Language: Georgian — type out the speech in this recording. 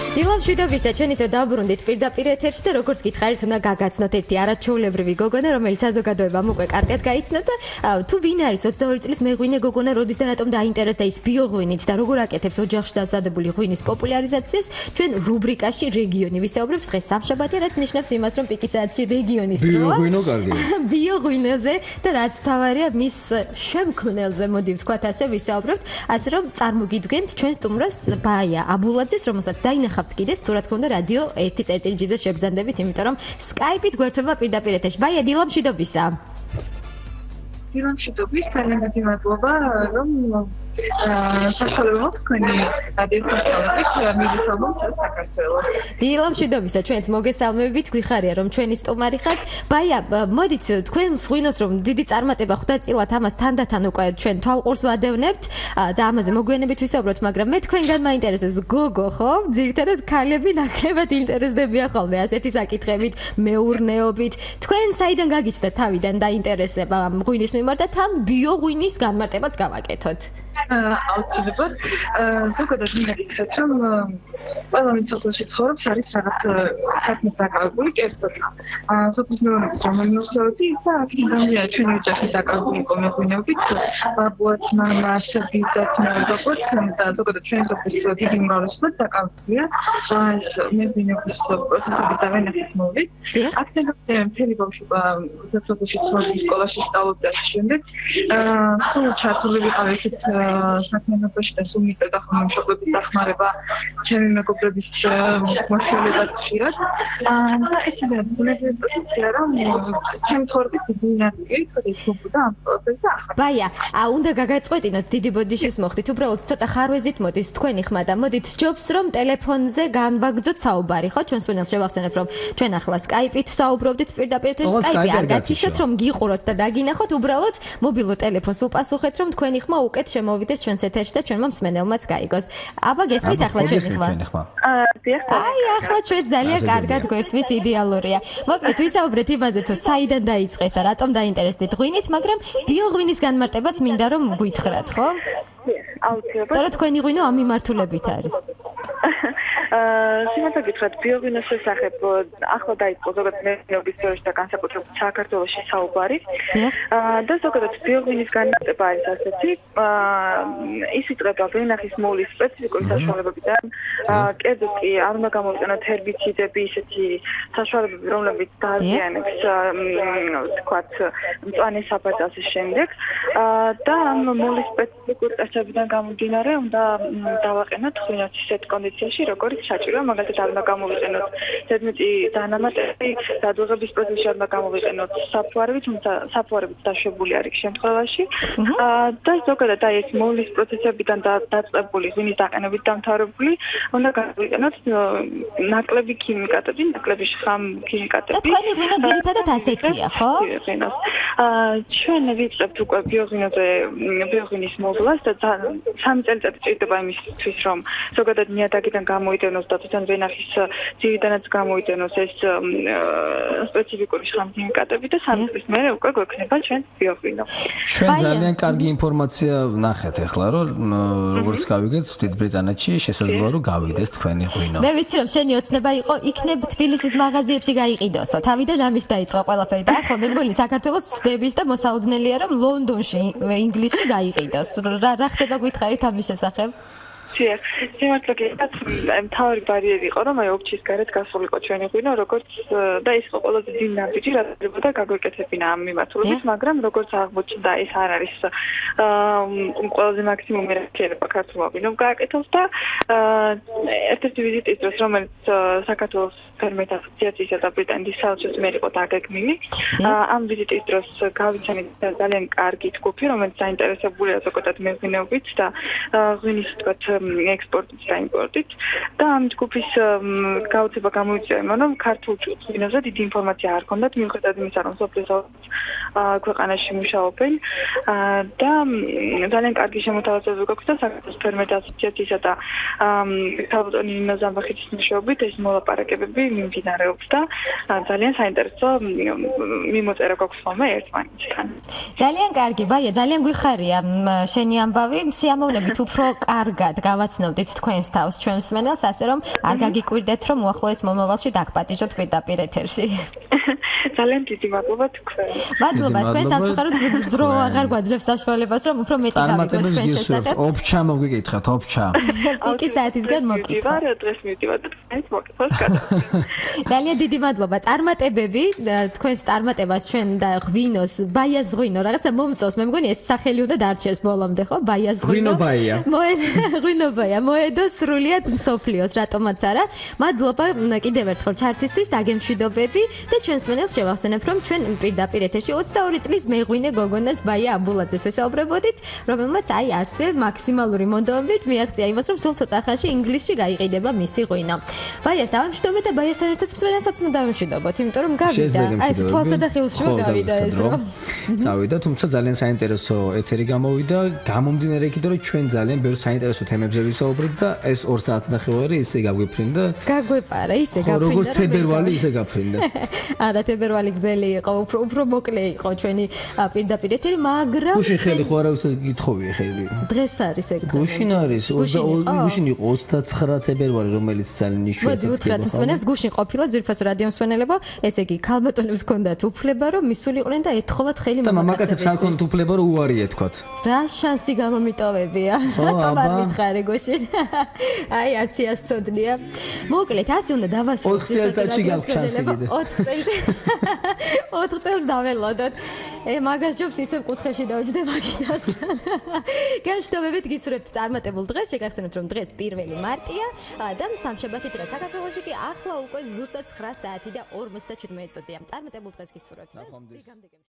დილამ შვიდობისა, ჩვენ ისევ დავბრუნდით პირდაპირ ეთერში და როგორც გითხარით, უნდა გაგაცნოთ ერთი არაჩვეულებრივი გოგონა, რომელიც საზოგადოებამ უკვე კარგად გაიცნოთ და თუ ვინ არის 22 წლის მეღვინე გოგონა, როდის და რატომ დაინტერესდა ის ბიოღვინით და როგორ აკეთებს ოჯახში დასადებული ღვინის პოპულარიზაციას, ჩვენ რუბრიკაში რეგიონი ვისაუბრებთ დღეს სამშაბათი, რაც ნიშნავს იმას, რომ პიკის საათში რეგიონის დროა. ბიოღვინო კარგია. ბიოღვინოზე და რაც თავარია მის შემქმნელზე, მოდი ვთქვათ ასე, ვისაუბრებთ, ასე რომ წარმოგიდგენთ ჩვენ სტუმრას ბაია აბულაძეს, რომელსაც დაინახავთ კიდეც თუ რა თქმა უნდა რადიო 1.1-ზე შებრძანდებით, იმიტომ რომ Skype-ით გვერდება პირდაპირ ეთერში. ბაია, დილამ მშვიდობისა. დილამ მშვიდობის, ძალიან დიდი მადლობა, რომ საშუალება მაქვს თქვენი რადიოსაშუალებით მივისალმოთ საქართველოს. დილამ მშვიდობისა, ჩვენც მოგესალმებით, გვიხარია რომ ჩვენი სტუმარი ხართ. ბაია, მოდით თქვენს ღვინოს რომ დიდი წარმატება ხვდა წილად ამას თანდათან უკვე ჩვენ თვალყურს ვადევნებთ და ამაზე მოგვიანებით ვისაუბროთ, მაგრამ მე თქვენგან მაინტერესებს გოგო, ხო? ძირითადად ქალები ნაკლებად ინტერესდებიან ხოლმე ასეთი საკითხებით, მეურნეობით. თქვენ საიდან გაგიჩნდა თავიდან დაინტერესება ღვინის მიმართ და თან ბიოღვინის განმარტებაც გავაკეთოთ? აუცილებლად ზოგადად მინდა რომ ყველა ვინც სოფელში ცხოვრობს არის რაღაც საქმით დაკავებული კერძოდ სოფლის მეურნეობის რომელმეურნეობითი და აქედანვე ჩვენი ოჯახი დაკავებული იყო მეღვინეობით ბაბუაც მამაც ბიძაც მეუღლეც და ზოგადად ჩვენი სოფლის დიდი უმრავლესობა დაკავებულია მეღვინეობის პროცესებით და ვენახისმოვლით აქედანვე მთელი ბავშვობა სოფელში ცხოვრობს სკოლაში სწავლობდა შემდეგ სულ ჩართული ვიყავ ესეთ საქმიანობაში და სულ მიწევდა ხოლმე მშობლების დახმარება ჩემი მეგობრების მოსვლებად ხშირად და ესეც ბუნებრივია რომ ჩემი ცხოვრების დიდი ნაწილი თვითონ ამ პროცესზე ახლა ბაია, უნდა გაგაწყვეტინოთ დიდი ბოდიშის მოხდით, უბრალოდ ცოტა ხარვეზით მოდის თქვენი ხმა და მოდით სჯობს რომ ტელეფონზე განვაგრძოთ საუბარი, ხო? ჩვენს ვინას შევახსენებ რომ ჩვენ ახლა Skype-ით ვსაუბრობდით პირდაპირ ეთერში, Skype-ი არ გათიშოთ რომ გიყუროთ და დაგინახოთ, უბრალოდ მობილურ ტელეფონს უპასუხეთ რომ თქვენი ხმა უკეთ შემოვიდეს ჩვენს ეთერში და ჩვენმა მსმენელმაც გაიგოს. აბა გესმით ახლა ჩვენი ხმა? აი, ახლა ჩვენს ძალიან კარგად გვესმის, იდეალურია. მოკლედ ვისაუბრეთ იმაზე თუ საიდან დაიწყეთ და რატომ დაინტერესდით ღვინით, მაგრამ ბიოღვინის განმარტებაც მინდა რომ გვითხრათ, ხო? აუცილებლად. და თქვენი ღვინო ამ მიმართულებით არის. სიმართლე გითხრათ, ბიოღვინოს შესახებ ახლა დაიწყო ზოგადად მეურნეობის სფეროში და განსაკუთრებით საქართველოში საუბარი. და ზოგადად ბიოღვინის განმარტება არის ასეთი, ის იწყება ვენახის მოვლის სპეციფიკური საშუალებებიდან, კერძოდ კი არ უნდა გამოვიყენოთ ჰერბიციდები, ისეთი საშუალებები, რომლებიც დააზიანებს, ვთქვათ, მწვანე საბაძას შემდეგ და ამ მოვლის სპეციფიკური წესებიდან გამომდინარე უნდა დავაყენოთ ღვინოს ისეთ კონდიციაში, როგორც საჭიროა, მაგალითად არ უნდა გამოვიყენოთ ზედმეტი დანამატები, დადუღების პროცესში არ უნდა გამოვიყენოთ საფუარები, თუმცა საფუარებიც დაშვებული არის შემთხვევაში. და ზოგადად აი ეს მოვლის პროცესებიდან დაწყებული ღვინის დაყენებით დამთავრებული, უნდა გამოვიყენოთ ნაკლები ქიმიკატები, ნაკლები შხამ ქიმიკატები. და თქვენი ღვინო ძირითადად ასეთია, ხო? ჩვენ ვიწყებთ უკვე ბიოღვინის მოვლას და 3 წელიწადი ჭირდება იმისთვის, რომ ზოგადად ნიადაგიდან გამოიდენოს და თვითონ ვენახის ძირიდანაც გამოიდენოს ეს სპეციფიკური შხამქიმიკატები და 3 წლის მერე უკვე გვექნება ჩვენ ბიოღვინო. ჩვენ ძალიან კარგი ინფორმაცია ვნახეთ ახლა, რომ როგორც გავიგეთ, დიდ ბრიტანეთში შესაძლოა რომ გავიდეს თქვენი ღვინო. მე ვიცი რომ შენი ოცნება იყო, იქნებ თბილისის მაღაზიებში გაიყიდოსო. თავიდან ამის დაიწყო ყველაფერი და ახლა მე მგონი საქართველოს ცდების და მოსაუდნელია რომ ლონდონში, ინგლისში გაიყიდოს. რა ხდება გითხარით ამის შესახებ? სიმართლე გითხრათ, მთავარი ბარიერი იყო, რომ აი ოფჩის გარეთ გასულიყო ჩვენი ღვინო, როგორც და ის იყო ყველაზე დიდი ნაბიჯი, რაც დებოდა გაგვეკეთებინა ამ მიმართულებით, მაგრამ როგორც აღმოჩნდა, ეს არ არის ყველაზე მაქსიმუმი რაც შეიძლება ქართულმა ღვინომ გააკეთოს და ერთ-ერთი ვიზიტის დროს, რომელიც საქართველოს ფერმერთა ასოციაციისა და ბრიტანეთის საელჩოს მიერ იყო დაგეგმილი, ამ ვიზიტის დროს გავიცანით ძალიან კარგი ჯგუფი, რომელიც საინტერესებულია ზოგადად მეღვინეობით და ღვინის თქოთ ექსპორტით და იმპორტით და ამ ჯგუფის გაუცება გამოიწვია იმან, რომ ქართულ ღვინოზე დიდი ინფორმაცია არ ჰქონდათ, მიუხედავად იმისა, რომ სოფლის ქვეყანაში მუშაობენ და ძალიან კარგი შემოთავაზება გვაქვს და საქართველოს ფერმერთა ასოციაციისა და ქალბატონი ნინო ზამბახიძის მეშვეობით ეს მოლაპარაკებები მიმდინარეობს და ძალიან საინტერესო მიმოწერა გვაქვს ხოლმე ერთმანეთთან. ძალიან კარგი, ბაია, ძალიან გვიხარია შენი ამბავი, სიამოვნებით უფრო კარგად გავაცნობდით თქვენს თავს ჩვენს მსმენელს, ასე რომ არ გაგიკვირდეთ, რომ უახლოეს მომავალში დაგპატიჟოთ პირდაპირ ეთერში. ძალიან დიდი მადლობა თქვენ. მადლობა თქვენ სამწუხაროდ დრო აღარ გვაძლევს საშუალებას, რომ უფრო მეტი გავიგოთ თქვენ შესახებ. ოფჩა მოგვიგეითხათ, ოფჩა. პიკი საათისგან მოკითხა. მივდივარ, დღეს მივდივარ და თქვენს მოკითხავს გადავწყვეტ. ძალიან დიდი მადლობა. წარმატებები თქვენს წარმატებას ჩვენ და ღვინოს, ბაიას ღვინო, რაღაცა მომწონს. მე მგონი ეს სახელი უნდა დარჩეს ბოლომდე, ხო? ბაიას ღვინო. ღვინო ბაია. მოედო სრულიად მსოფლიოს, რატომაც არა. მადლობა კიდევ ერთხელ ჩართისთვის, დაგემშვიდობები და ჩვენს მენელს შევახსენებ, რომ ჩვენ პირდაპირ ეთერში 22 წლის მეღვინე გოგონას ბაია აბულაძეს ვესაუბრებოდით, რომელმაც აი ასე მაქსიმალური მონდომებით მიაღწია იმას, რომ სულ ცოტა ხანში ინგლისში გაიყიდება მისი ღვინო. ბაიას დავამშვიდობეთ და ბაიასთან ერთად მსმენელსაც უნდა დავამშვიდობოთ, იმიტომ რომ გავიდა. აი ეს თვალსა და ხილში გავიდა ეს დრო. წავიდა, თუმცა ძალიან საინტერესო ეთერი გამოვიდა. გამომდინარე იქიდან, რომ ჩვენ ძალიან ბევრ საინტერესო თემებზე ვისაუბრეთ და ეს 2 საათნახევარი ისე გაგვიფრინდა. გაგვეპარა, ისე გაფრინდა. როგორც თებერვალი ისე გაფრინდა. არა, თებერვალი გზელი იყო, უფრო მოკლე იყო ჩვენი პირდაპირ ეთერი, მაგრამ გუშინ ხელი ხო არავითარ გითხოვია ხელი. დღეს არის ეგ. გუშინ არის, გუშინ იყო 29 თებერვალი, რომელიც ძალიან ნიშნავს. მოდი უთხრათ მსმენელს, გუშინ ყოფილა ძვირფას რადიო მსმენელებო, ესე იგი, ქალბატონებს ჰქონდათ უფლება, რომ მისულიყვნენ და ეთხოვათ ხელი და მამაკაცებს არ ჰქონდათ უფლება, რომ უარი ეთქვათ. რა შანსი გამომიტოვებია. რატომ არ მითხარი გუშინ? აი, არც იასწოდნია. მოკლედ, ასე უნდა დავასრულოთ. 4 წელიწადში გაქვს შანსი კიდე. 4 წელს დაველოდოთ. მაგას ჯობს ისევ კუთხეში დავჯდე მაგინასთან. განშტობებით გისურვებთ წარმატებულ დღეს. შეგახსენებთ, რომ დღეს 1 მარტია და სამშაბათი დღე საქართველოში კი ახლა უკვე ზუსტად 9 საათი და 57 წუთია. წარმატებულ დღეს გისურვებთ.